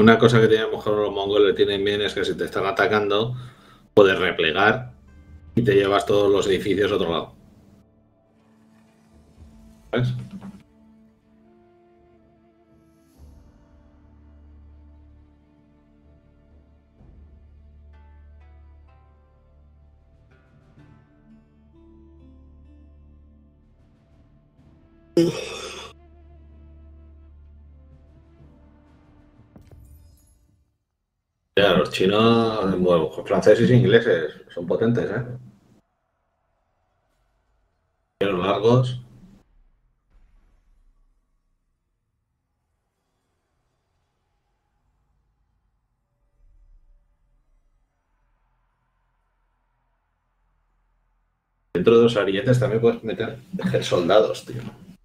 Una cosa que tenemos con los mongoles tienen bien es que si te están atacando, puedes replegar y te llevas todos los edificios a otro lado. ¿Sabes? Ya, los chinos, bueno, franceses e ingleses son potentes, ¿eh? Los largos. Dentro de los arietes también puedes meter soldados, tío.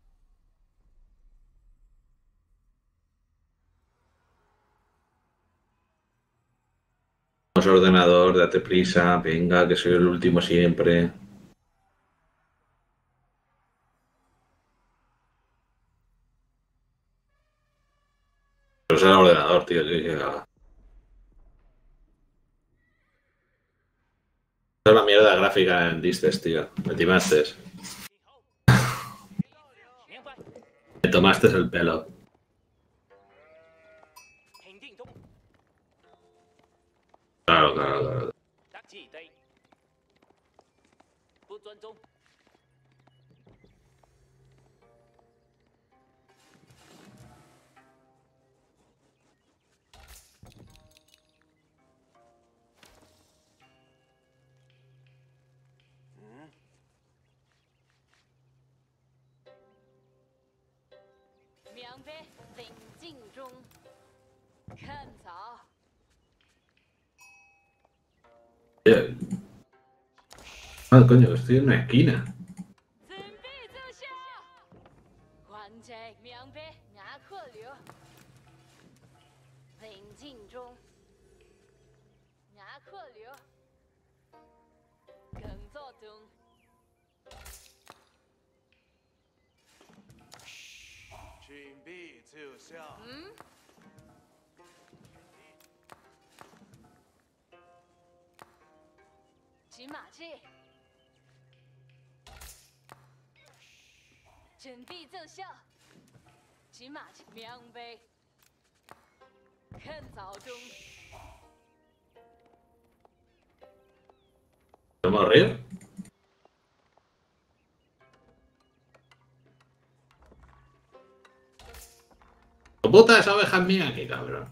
Vamos ordenador, date prisa, venga, que soy el último siempre. Pero es el ordenador, tío. Esta es la mierda gráfica en Distes, tío. Me timaste. Me tomaste el pelo. Claro, claro, claro. Ah, coño, estoy en una esquina. ¿Vamos a reír? ¡Puta, esa oveja es mía! ¡Qué cabrón!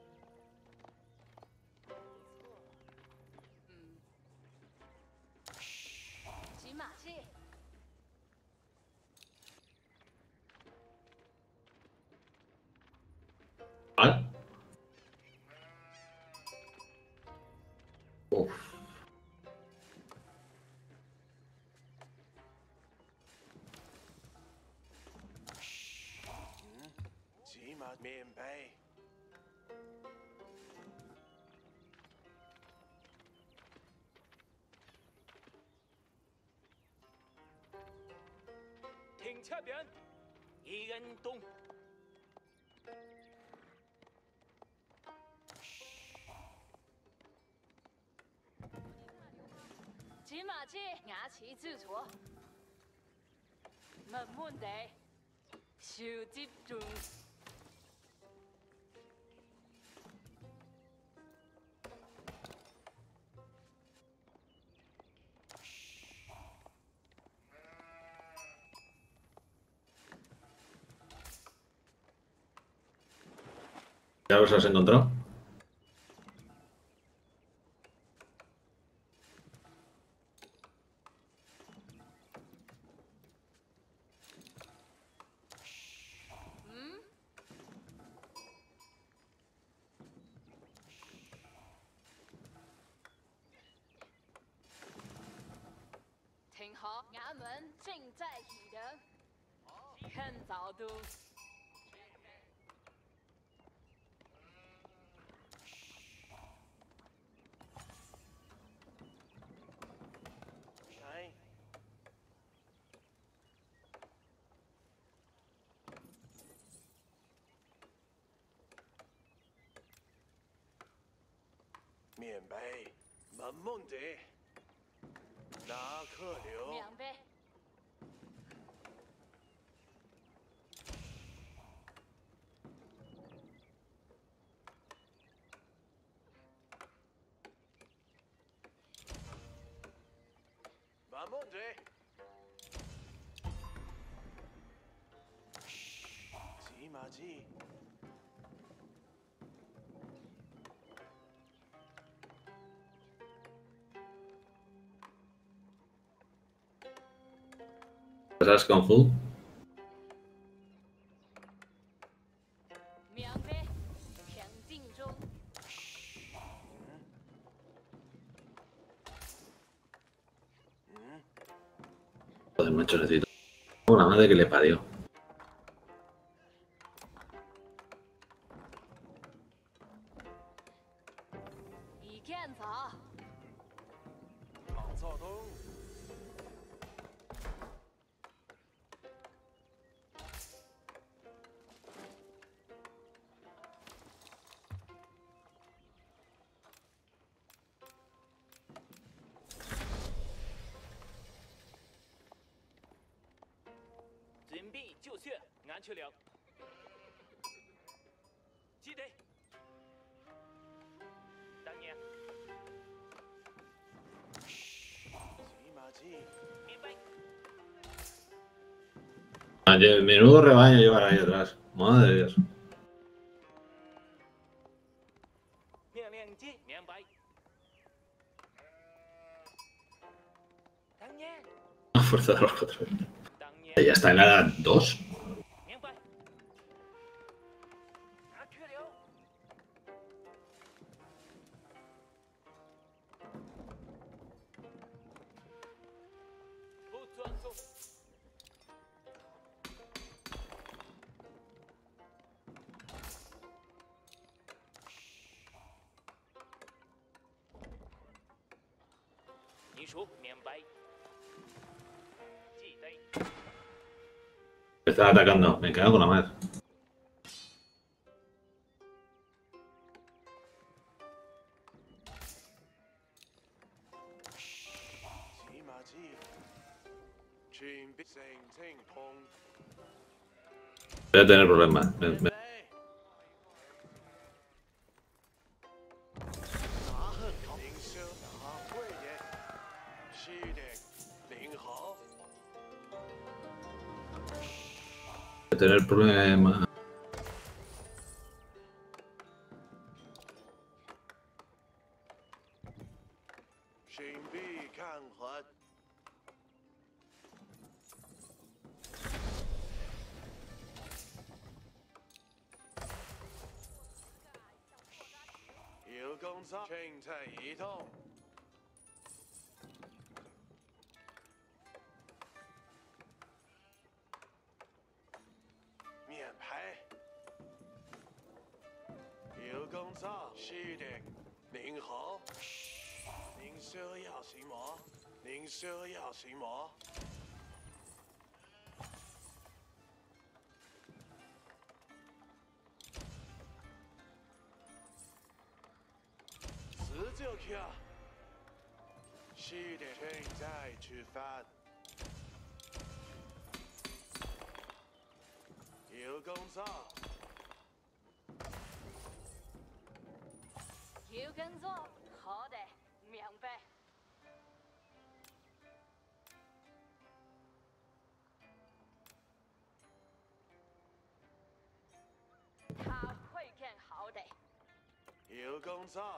¿Vale? Uf. ¿Ya los has encontrado? 免杯，慢慢地，拿客流。 明白。 慢慢地。骑马骑。 ¿Sabes Kung Fu? 明白。平静中。 Joder, macho, necesito. La madre que le parió. 一剑走。 忙躁动。 准备就绪，俺去了。记得。当年。 骑马骑。 明白。 Menudo rebaño llevar ahí atrás. Madre de Dios. 命令记，明白。当年。 A fuerza de los 4. 当年。 Ya está en la edad 2. 明白。俺去了。不转手。 你说明白。记得。 Me está atacando. Me cago con la madre. Voy a tener problemas. Voy a tener problemas. 工作，全在一统。面牌。有工作，是的。您好。您需要什么？您需要什么？ 就去啊！是的，现在吃饭。有工作。 有工作，好的，明白。他会更好的。 有工作。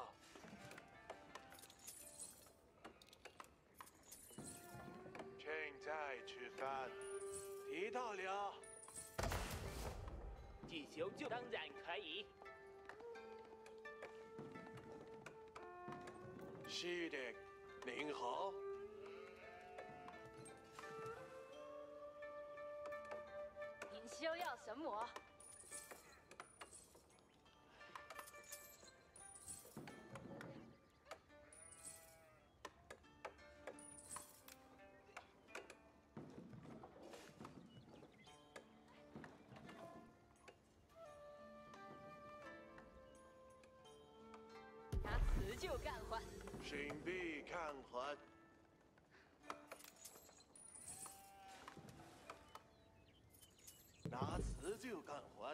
现在吃饭，听到了。 继续就当然可以。 是的，您好。 您需要什么？ 就干活。 신비 강화拿辞就干活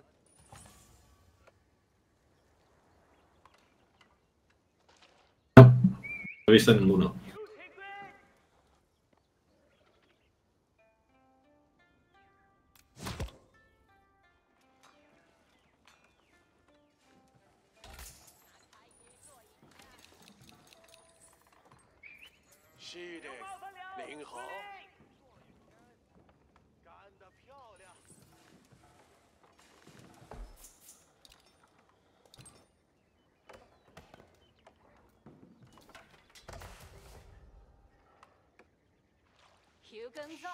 No he visto ninguno. 有天归。 西的有麻烦了。 领好司令干得漂亮！ 有跟上，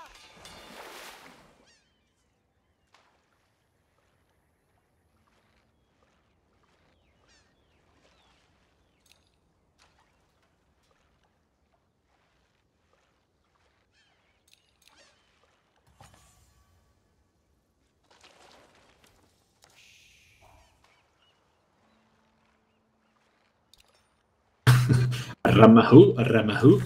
Ramahu, Ramahu.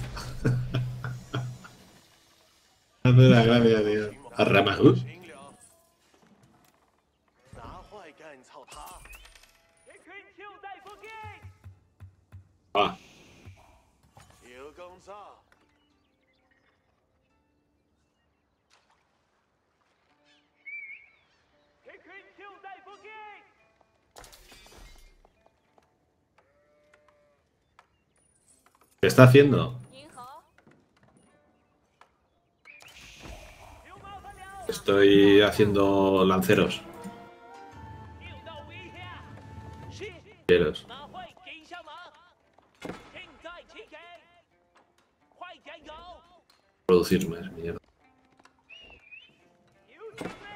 Hace la gracia, tío. A Ramahu. 行了，拿坏干操他！ 一群跳在附近。 Ah, 有工作， 一群跳在附近。 ¿qué está haciendo? 您好， 有麻烦了。 Estoy haciendo lanceros. 有到危险。是。 Lanceros. 拿坏给上忙。现在起给。快点有。 Producir más, mierda. 有天归。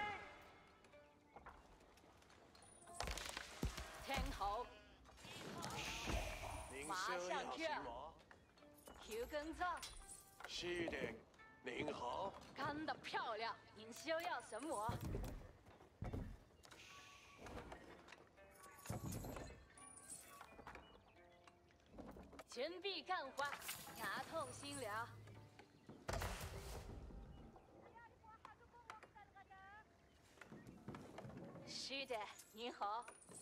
听好， 您马休要上去行吗？ 有跟上， 西的，您好， 干得漂亮。您需要什么？全臂干活，牙痛心疗。是的，您好。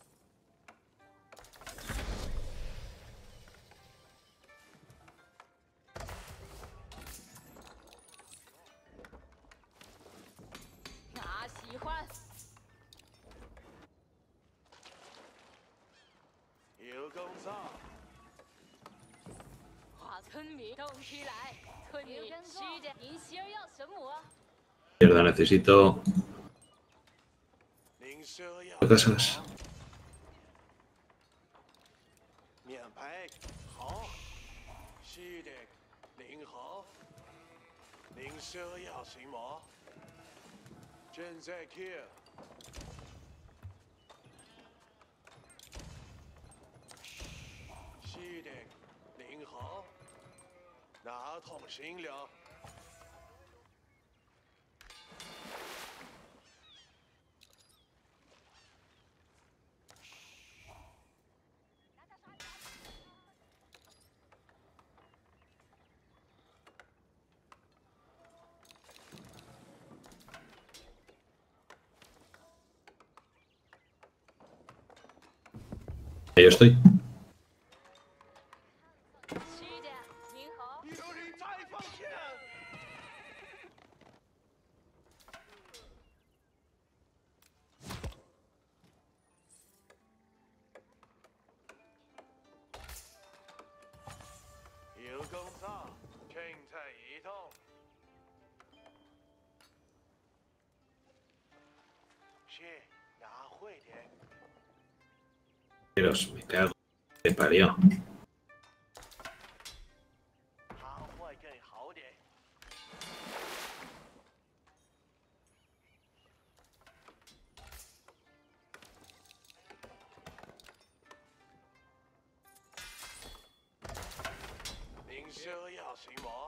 俺喜欢。 有工作， 华村民动起来，村民是的，您需要什么？ Mierda, necesito 您休要 cosas. 免牌好，西的，您好，您休要行吗？正在 kill。西的，您好，拿桶行了。 Ahí yo estoy. 是的，您好。 有人在放箭。有工作，正在移动。是，拿会点。 Lanceros, me cago. Me parió. 他会更好点。您休要行吗？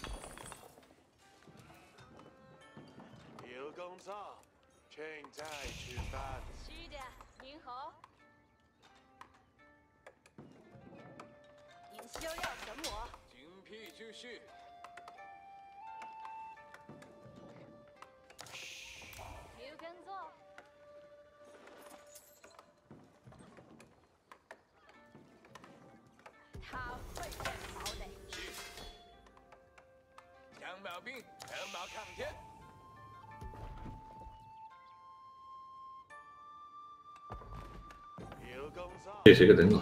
有工作，正在吃饭。 是的，您好。 休要神魔， 精辟继续。 有跟做。他会更好的。 羊毛兵，人马抗天。有攻杀。 Sí, sí que tengo.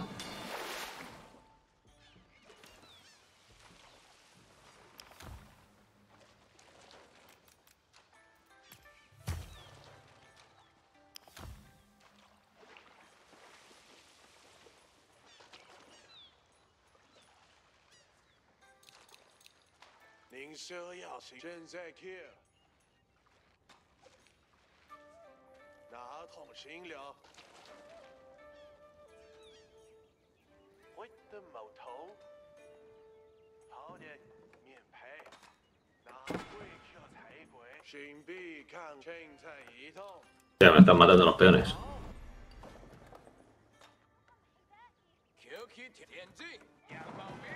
您说要行，现在 kill。拿桶行了。我的矛头，好的面胚，拿龟壳才鬼，신비抗青菜一通。 Ya me están matando los peones. QQ 点击羊毛兵。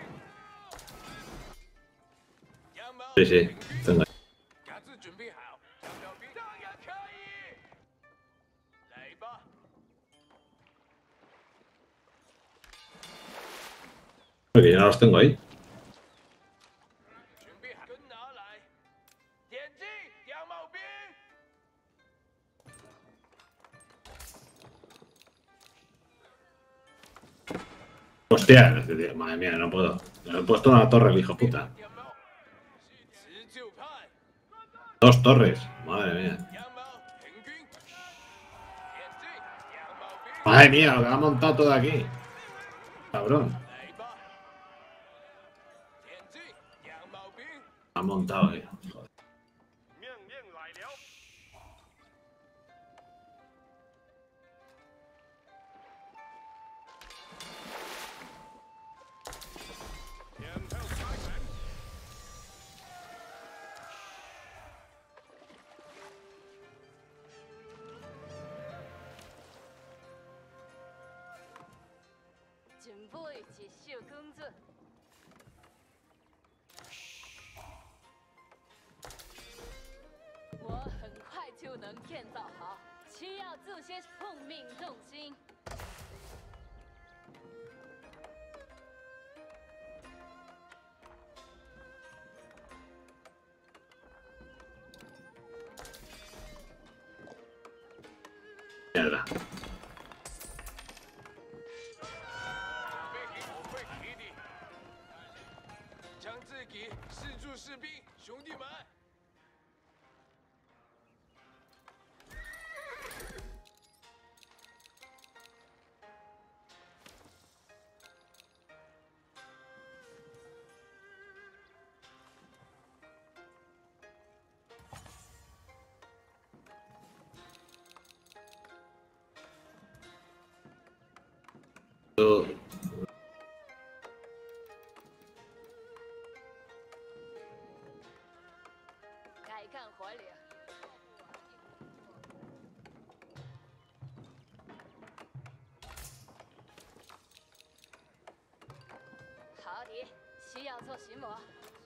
Sí, sí, tengo. 嘎子准备好，羊毛兵当然可以。来吧。 Que ya los tengo ahí. 准备好，跟拿来。点击羊毛兵。 Hostia, madre mía, no puedo. Le he puesto una torre, el hijo puta. 辞旧派。 2 torres, madre mía. 羊毛平均。点击羊毛兵。 Madre mía, lo que ha montado todo aquí. Cabrón. 来吧。点击羊毛兵。 Ha montado ahí. Joder. 命令来了。 准备接受工作。我很快就能建造好，需要这些奉命动心。 Mierda. 我会体力，将自己四柱士兵，兄弟们。 该干活了。好的，需要做巡逻。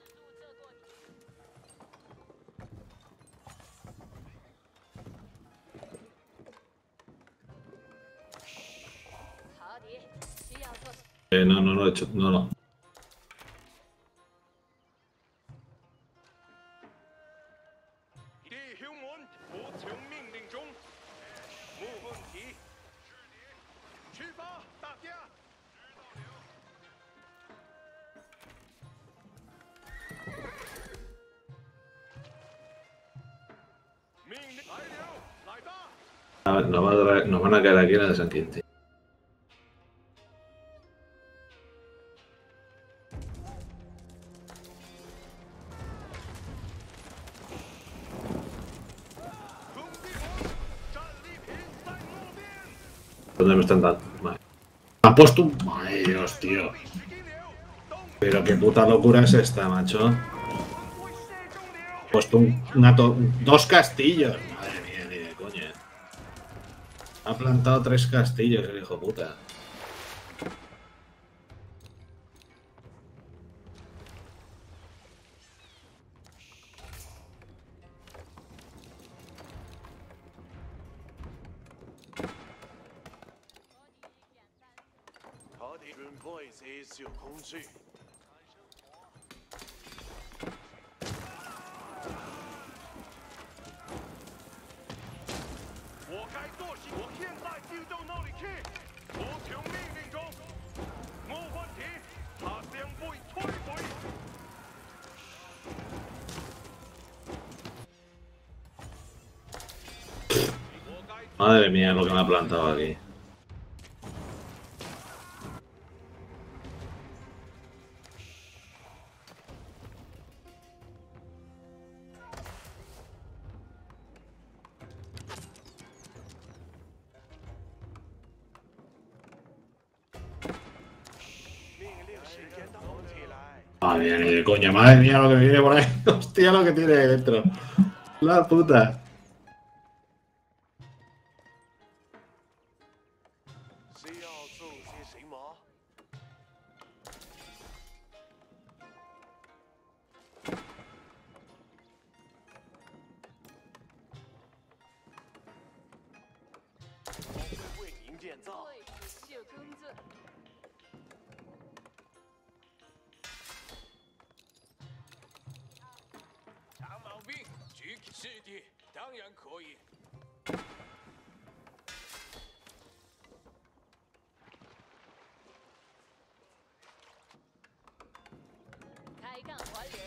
好的，需要做。 No, no, no he hecho. No, no. 弟兄们，服从命令中，没问题。出发，大家。命令来了，来吧。 Nos van a caer aquí en la de San Quintín. 兄弟们，战利品在路边。 ¿Dónde me están dando? Vale. Ha puesto un... Ay, Dios, tío. 时机了，动 Pero qué puta locura es esta, macho. 会射中了。 Ha puesto dos castillos. Madre mía, ni de coña. Ha plantado 3 castillos, el hijo puta. 的准备接受控制。我该做些，我现在就到那里去。服从命令中，没问题。他将被摧毁。 Madre mía, lo que me ha plantado aquí. Madre mía, de coña, madre mía, lo que me viene por ahí. Hostia, lo que tiene dentro. La puta. 需要做些什么？我会为您建造。 为子秀工作。 长毛兵举起是的，当然可以。 开干还流，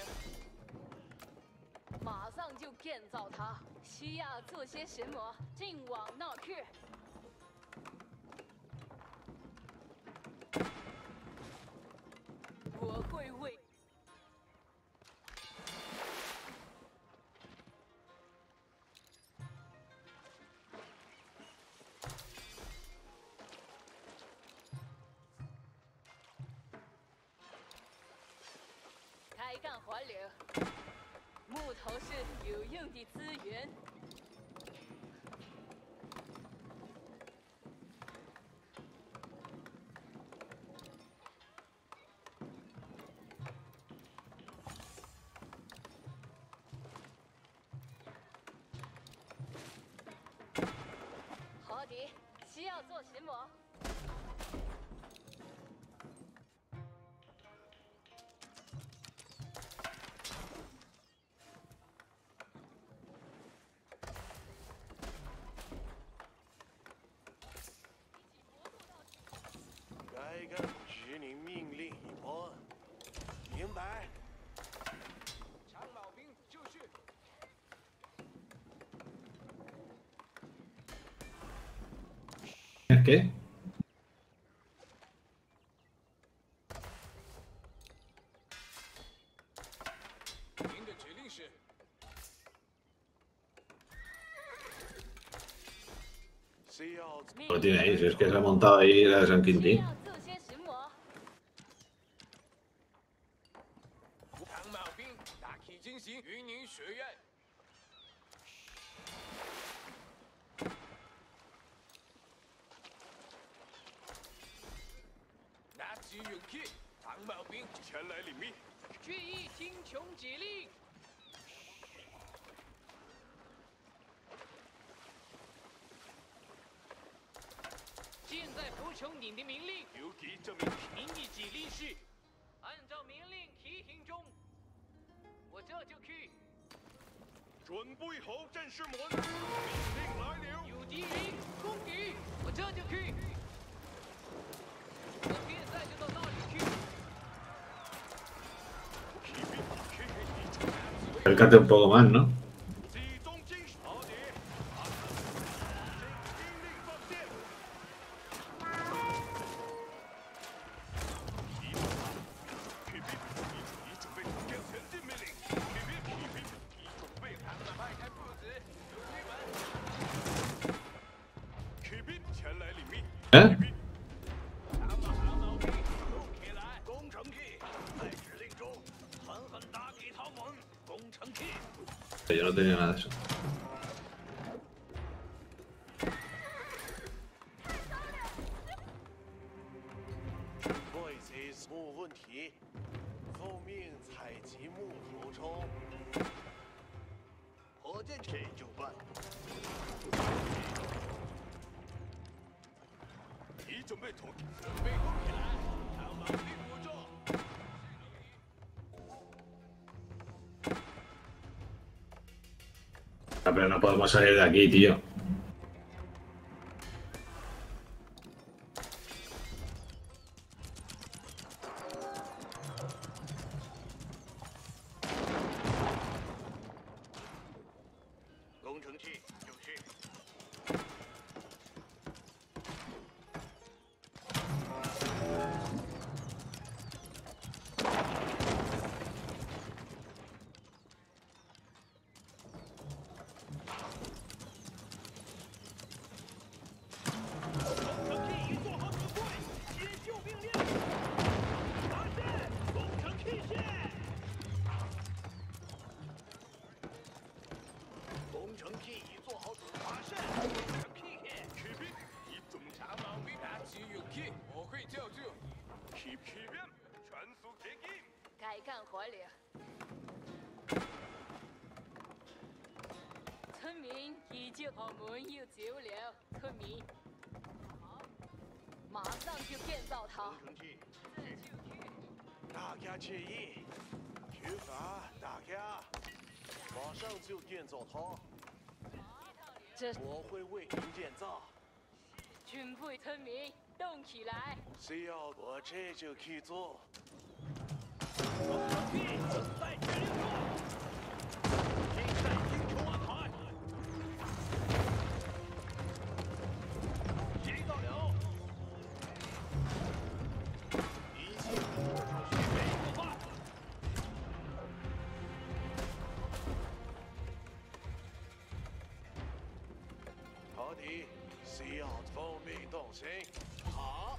马上就建造它。需要做些什么？进往那儿去。我会为。开干还流，木头是有用的资源。好的，需要做什么？ 该干指令命令一般，明白？ 长毛兵就绪。 ¿Qué? 您的指令是？ 需要 Lo tiene ahí, si es que se ha montado ahí la de San 需 Quintín. 要做些什么？ 长毛兵大体进行云林学院。拿起勇气，长毛兵前来领命。 决议听从指令。 现在服从您的命令。 有给这名您的指令是按照命令提行中。我这就去。 准备好战士们，命令来了。 有敌人攻击，我这就去。我现在就到那里去。 Acércate un poco más, ¿no? 集中精神，好的。命令放箭。已准备前进命令。已准备。 迈开步子，有推门。 骑兵前来领命。 ¿Eh? 长毛兵动起来。 攻城计在指令中，狠狠打给他们。攻城计。 Yo no tenía nada de eso. 备些木问题，奉命采集木头抽。火箭这就办。已准备妥， 准备攻起来。 Pero no podemos salir de aquí, tío. 该干活了。村民已经把门又走了，村民，马上就建造它。自救区， 大家注意，出发，大家，马上就建造它。 这我会为您建造。 准备村民动起来！ 需要我这就去做。 工程器正在指令中，现在清除安排。知道了。一切准备出发。 好的，需要方便动身。好。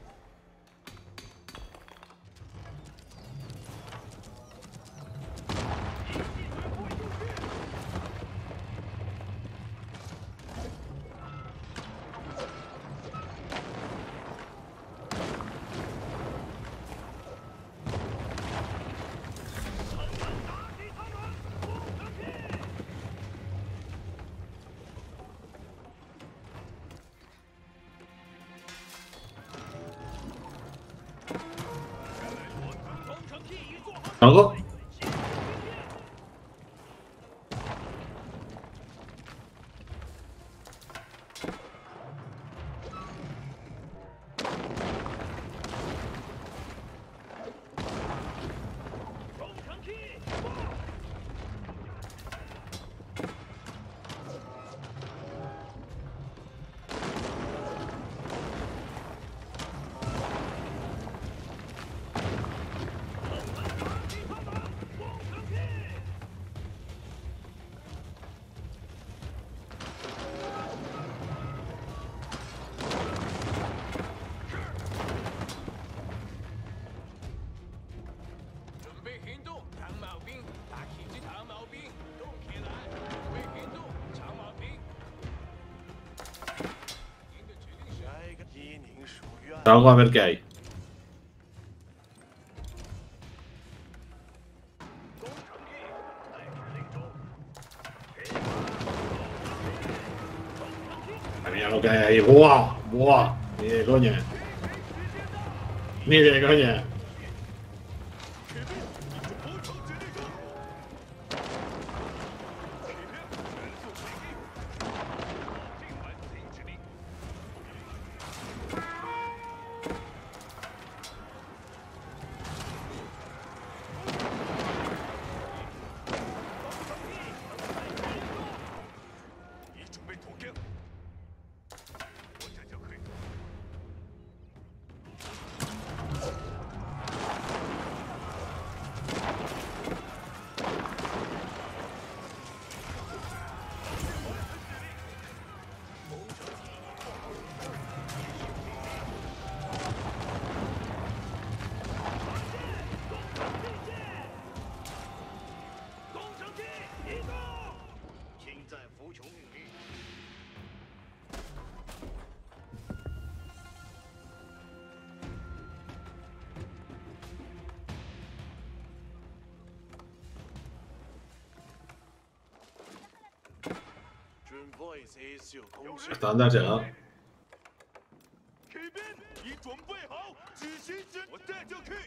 老哥，salgo a ver qué hay. Mira lo que hay ahí. ¡Buah! ¡Buah! Ni de coña. Ni de coña. ¿Hasta dónde has llegado? 你准备好，执行指我带就去。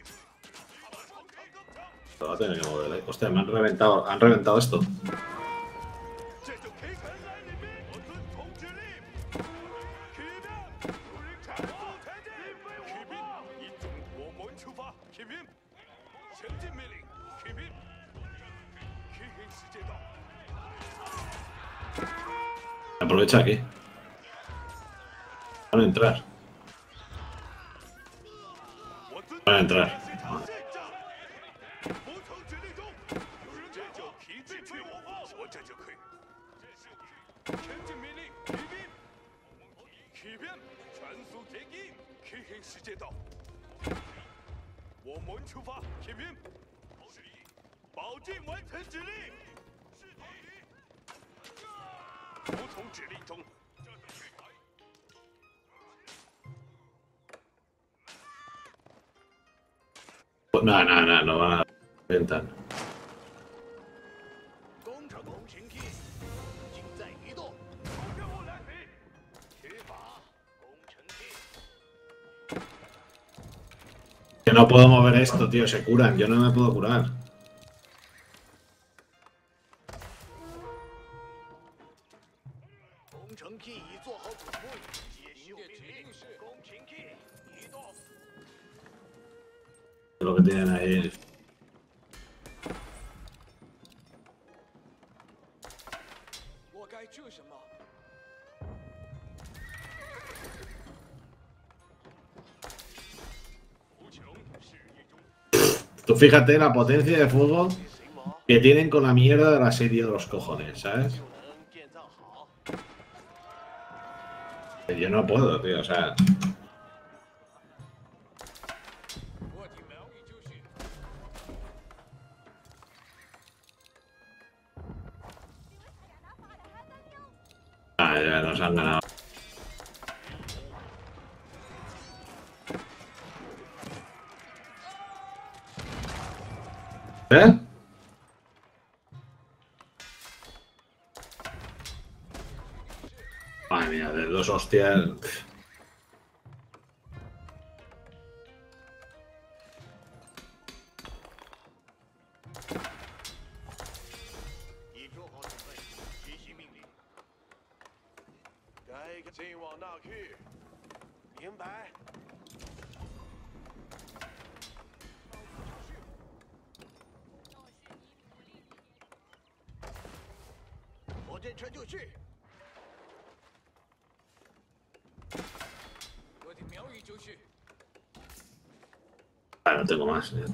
Lo va a tener que mover, ¿eh? Hostia, me han reventado esto. 这就 K 城来里面，我遵从指令。启兵，有人产速前进。启兵，一中我们出发。启兵，前进命令。启兵，启兵时间到。 Aprovecha aquí. Van a entrar. 我遵 Van a entrar. 服从指令中，有人这就皮质去我方，说这就可以。前进命令，启兵，启兵，全速前进，启兵时间到。我们出发，启兵，保证完成指令。服从指令中。 No, no van a reventar. 工程工程器，正在移动。 跟我来比。 取法，工程器。 Que no puedo mover esto, tío. Se curan. Yo no me puedo curar. 工程器已做好准备，接受命令。工程器移动。 Lo que tienen ahí. 我该做什么？ Tú fíjate la potencia de fuego que tienen con la mierda de la serie de los cojones, ¿sabes? 就能建造好。 Yo no puedo, tío. O sea, 我的苗语就是。 ya nos han ganado. ¿Eh? Madre mía, de dos hostias. 已做好准备，执行命令。 该前往那去。明白。 火箭车就绪。 我的苗语就是。 Ah, no tengo más. 很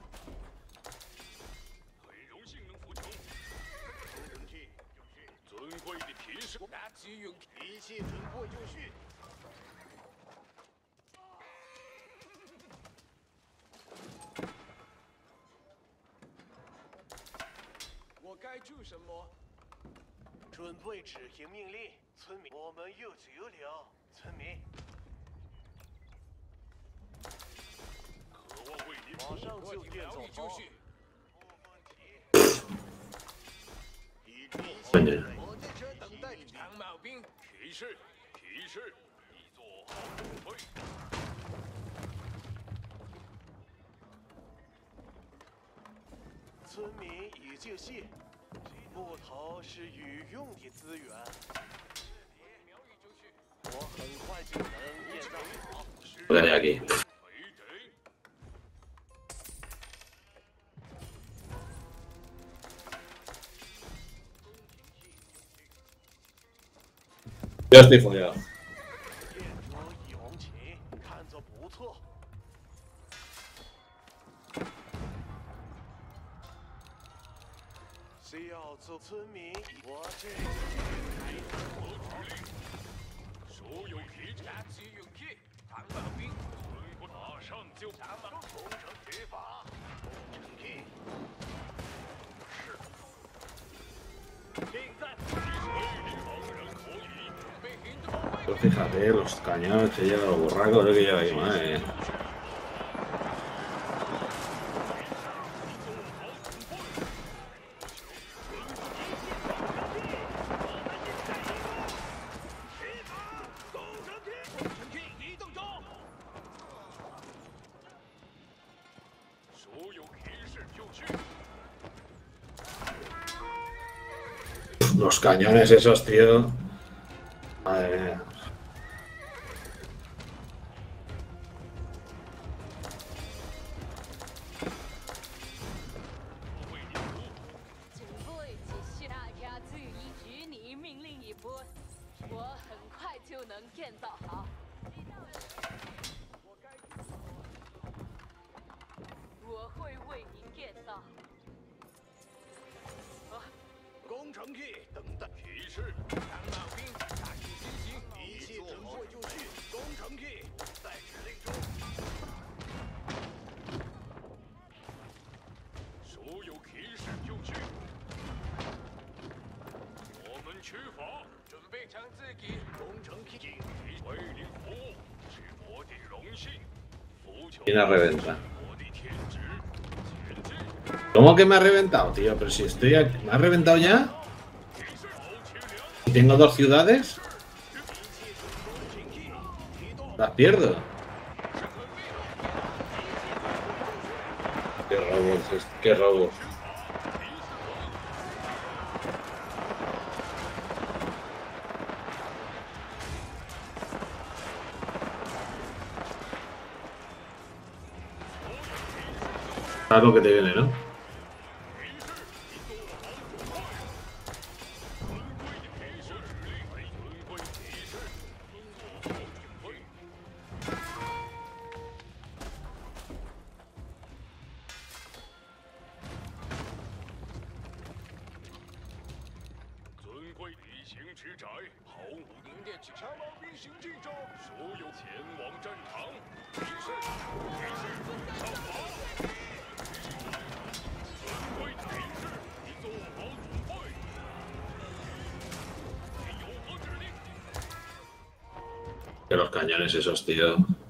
荣幸能服从。 工程器就绪。 尊贵的提示。那只有一切准备就绪。 我该做什么？ 准备执行命令，村民，我们有救了，村民。 渴望为您马上就电走好。已准备。火箭车等待你。 长毛兵，提示，提示，已做好准备。 村民已就绪。木头是有用的资源。我很快就能建造好。 Voy a ir aquí. 回等。 Yo estoy follado. 建筑已红旗，看着不错。需要做村民，我这所有皮甲只有铁，长毛兵，马上就长毛。 工程执法，工程器。是。现在。 Pues fíjate, los cañones que lleva, los burracos que lleva ahí, madre mía. Los cañones esos, tío. Madre mía. 工程器等待提示，当马兵大行进行，一切准备就绪。工程器在指令中。 所有骑士就绪。我们出发， 准备将自己工程器为您服务是我的荣幸。服从 ¿Quién ha reventado? 我的天职，前进。 ¿Cómo que me ha reventado, tío? Pero si estoy aquí... ¿Me ha reventado ya? ¿Y tengo 2 ciudades? Las pierdo. Qué robos, qué robos. ¿Sabes lo que te viene, no? Que los cañones esos, tío.